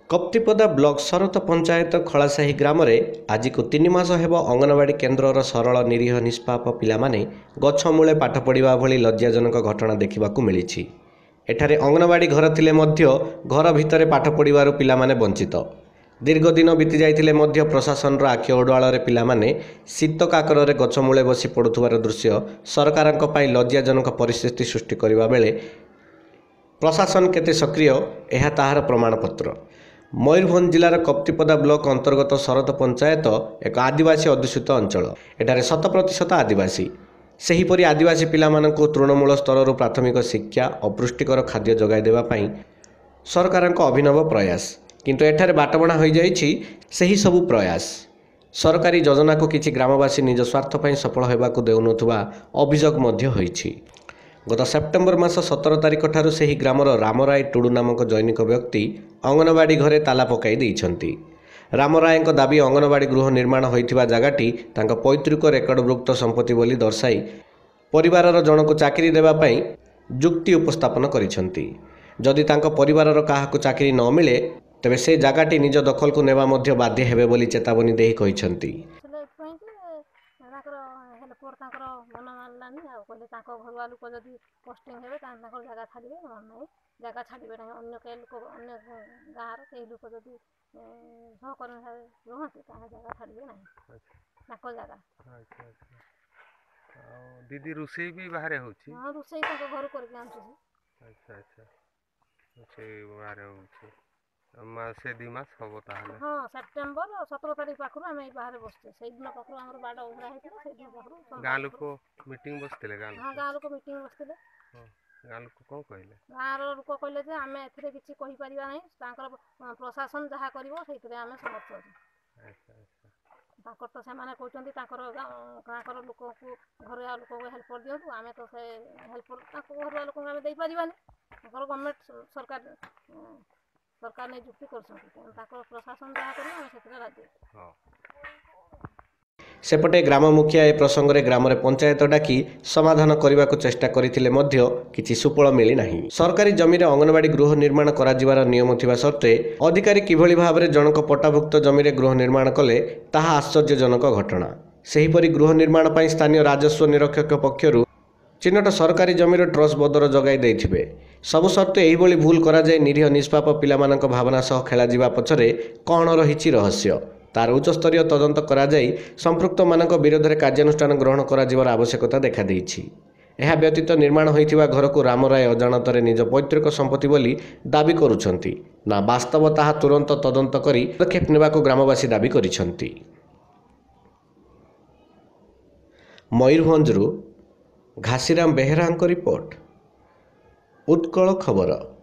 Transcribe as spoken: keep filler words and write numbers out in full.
Kaptipada block शरत पंचायत खलासाही ग्राम में आज को तीन मास हेब अंगनवाड़ी केन्द्र सरल निरीह निष्पाप पिलामाने गछ मूले पाठ पढ़ा भली लज्जाजनक घटना देखा मिली। एठारे अंगनवाड़ी घर थिले मध्य घर भितर पाठ पढ़ार पिलामाने वंचित दीर्घ दिन बीती जाइथिले मध्य प्रशासन आखि अडुआल पिलामाने शीत काकर गछ मूले बसी पढ़ुथुवार दृश्य सरकारक पई लज्जाजनक परिस्थिति सृष्टि करबा बेले प्रशासन केते सक्रिय एहा ताहार प्रमाणपत्र। मयूरभंज जिलार कप्तिपदा ब्लॉक अंतर्गत शरत पंचायत एक आदिवासी अध्युषित अंचल। एठारे शत प्रतिशत आदिवासी। सेहीपरि आदिवासी पिलामानंकु तृणमूल स्तर प्राथमिक शिक्षा अपृष्टिकर खाद्य जोगाई देबा पई सरकारक अभिनव प्रयास, किंतु एठारे बाटबणा हो जाइछि सेही सबु प्रयास। सरकारी योजना को किछि ग्रामवासी निज स्वार्थ पई सफल हेबाकु देउनथुवा अभियोग मध्य होइछि। गत सेप्टेम्बर मास सतर तारिख ठारू सेही ग्रामर रामराय टुडू नामक जैनिक व्यक्ति अंगनवाड़ी घरे ताला पकाई देइछन्ति। रामराय दाबी अंगनवाड़ी गृह निर्माण होइथिबा जगाटी तांका पैतृक रेकर्डभुक्त संपत्ति बोली दर्शाई परिवारर जनकु चाकरी देबा पई जुक्ति उपस्थापन करिसन्ति। जदि तांका परिवारर काहाकु चाकरी न मिले तेबे से जगाटी निज दखल को नेबा मध्य बाध्य हेबे बोली चेतावनी देई कहिसन्ति। हेल्पर तांकर मन मानलानी आ कहले तांको घरवा लोक जदि पोस्टिंग हेबे तांकर जगह छाड़िबे नै जगह छाड़िबे नै अन्य के लोक अन्य गाँर के लोक जदि सहकर्मी भावे रहते तांका जगह छाड़िबे नै तांको जगह। अच्छा अच्छा आ दीदी रुसई भी बाहर होछि? हां रुसई तांको घर करके आनछि। अच्छा अच्छा रुसई बाहर होछि मासे दी मास हबो ताहले? हां सेप्टेम्बर सतर तारिख पाखरु हम ए बाहर बसते सेही दिन पाखरु हमर बाडा उगरा हेतिला सेही दिन पाखरु गाँ लोक मीटिंग बसतिले गाँ लोक? हां गाँ लोक मीटिंग बसतिले। हां गाँ लोक कोन कहले? गाँ रो लोक कहले जे हमें एथरे किछि कहि परिबा नै तांकर प्रशासन जहा करिवो सेहितरे हमें समर्थ अछि। अच्छा अच्छा तांकर तो से माने कहउचंती तांकर गाँकर लोक को घरया लोक को हेल्पर दियंतु हमें तो से हेल्पर तांको घरया लोक हमें देई परिबानी तांकर गवर्नमेंट सरकार सरकार ने जुक्ति कर प्रशासन जहाँ कर सेपटे ग्राम मुखिया ए प्रसंग में ग्राम पंचायत डाकी समाधान करने को चेष्टा करथिले मध्य किछि सुफल मिली नाही। सरकारी जमी रे अंगनवाड़ी गृह निर्माण करा जिवार नियम थिबा सत्वे अधिकारी किभली भाबरे जनक पट्टाभुक्त जमी रे गृह निर्माण कले ताहा आश्चर्यजनक घटना। सेहीपरि गृह निर्माण पई स्थानीय राजस्व निरीक्षक पक्षरु चिन्हट सरकारी जमीर ट्रस्ट बदर जगाई देथिबे सबु सत्वे एहिभली भूल करा जाय निरीह निष्पाप पिलामानक भावना सह खेला जिबा पछरे कोन रहिछि रहस्य तार उच्चस्तरीय तदंत करा जाय संपृक्त मानक विरोध में कार्यानुष्ठान ग्रहण करा जिवार आवश्यकता देखा देइछि। एहा व्यतीत निर्माण होइथिबा घर को रामराय अजाणतरे निज पैतृक संपत्ति बोली दाबी करुछन्ति ना वास्तव ताहा तुरंत तदंत करी पदक्षेप नेबाको ग्रामवासी दाबी करिसन्ति। मयूरभंजरू घासीराम बेहेरा रिपोर्ट उत्कल खबर।